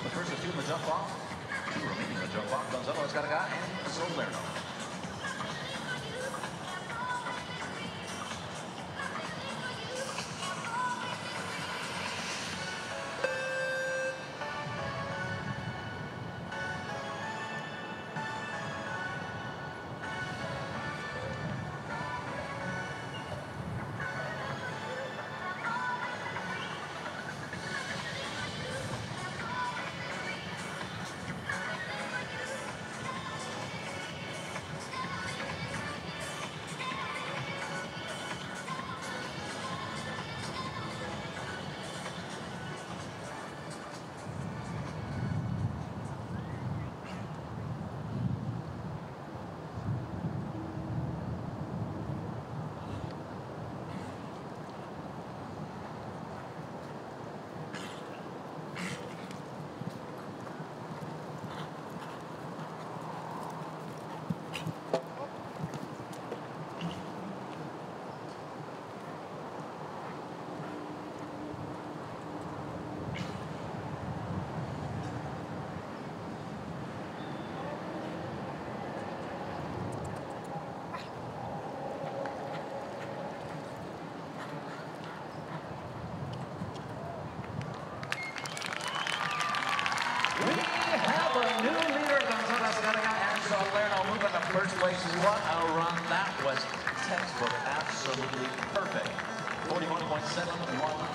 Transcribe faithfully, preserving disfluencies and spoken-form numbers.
The first of two in the jump off. Two remaining in the jump off. Gonzalo Azcarraga and Zalerno. A new leader, Gonzalo Azcarraga and Zalerno moving to first place. What a run. That was textbook, absolutely perfect. forty-one point seven one.